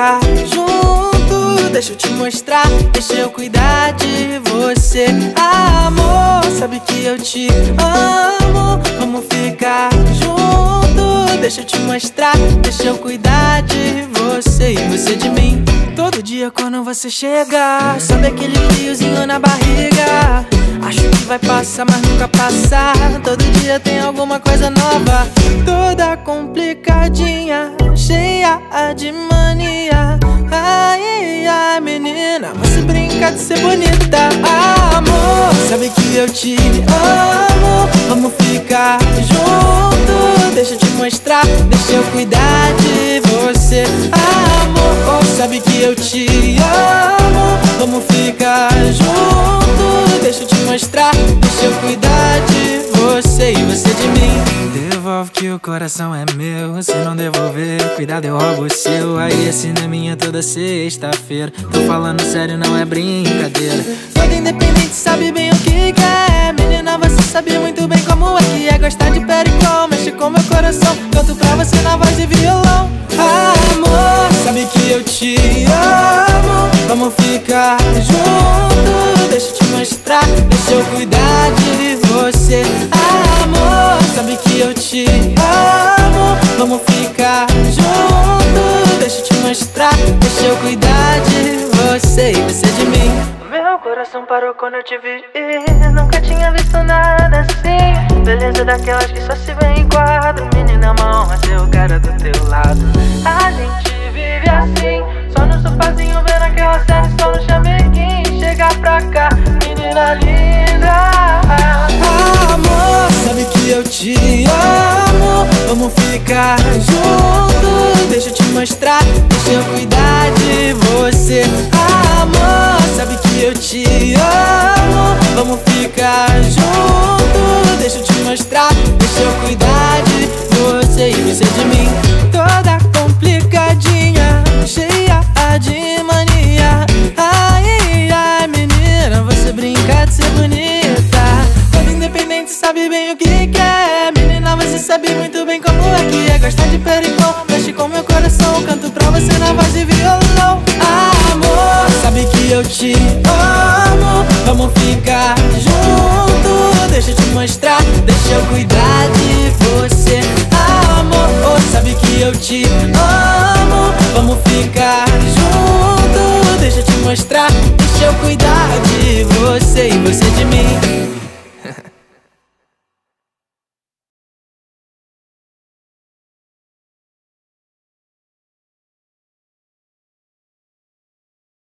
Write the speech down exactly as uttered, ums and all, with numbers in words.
ficar junto, deixa eu te mostrar, deixa eu cuidar de você. Amor, sabe que eu te amo, vamos ficar junto, deixa eu te mostrar, deixa eu cuidar de você e você de mim. Todo dia quando você chega, sabe aquele friozinho na barriga? Acho que vai passar, mas nunca passa. Todo dia tem alguma coisa nova, toda complicadinha, cheia de mania. Ai, ai, menina, você brinca de ser bonita. Amor, sabe que eu te amo, vamos ficar junto, deixa eu te mostrar, deixa eu cuidar de você. Amor, sabe que eu te amo, vamos ficar junto, deixa eu te mostrar, deixa eu cuidar de você e você de mim. Devolve que o coração é meu, se não devolver, cuidado eu roubo o seu. Aí esse não é minha toda sexta-feira, tô falando sério, não é brincadeira. Toda independente sabe bem o que quer, menina, você sabe muito bem como é que é gostar de pericão, mexe com meu coração, canto pra você na voz de violão. Amor, sabe que eu te amo, vamos ficar junto, deixa eu te mostrar, deixa eu cuidar de você. Amor, sabe que eu te amo, vamos ficar junto, deixa eu te mostrar, deixa eu cuidar de você e você de mim. Meu coração parou quando eu te vi, nunca tinha visto nada assim. Beleza daquelas que só se vê em quadro, menina, mão, mas eu quero do teu lado. A gente vive assim, só no sofazinho vendo aquela série, só no chameguinho. Chega pra cá, menina linda. Amor, sabe que eu te amo, vamos ficar junto, deixa eu te mostrar, deixa eu cuidar de você. Amor, sabe que eu te amo, vamos ficar junto, deixa eu te mostrar, deixa eu cuidar de você e você de mim. Toda complicadinha, cheia de mania. Ai, ai, menina, você brinca de ser bonita. Toda independente sabe bem o que quer, menina, você sabe muito bem como é que é gostar de pericão, mexe com meu coração, canto pra você na voz de violão. Amor, sabe que eu te amo, vamos ficar junto, deixa eu te mostrar, deixa eu cuidar de você. Amor, sabe que eu te amo, vamos ficar junto, deixa eu te mostrar, deixa eu cuidar de você e você de mim.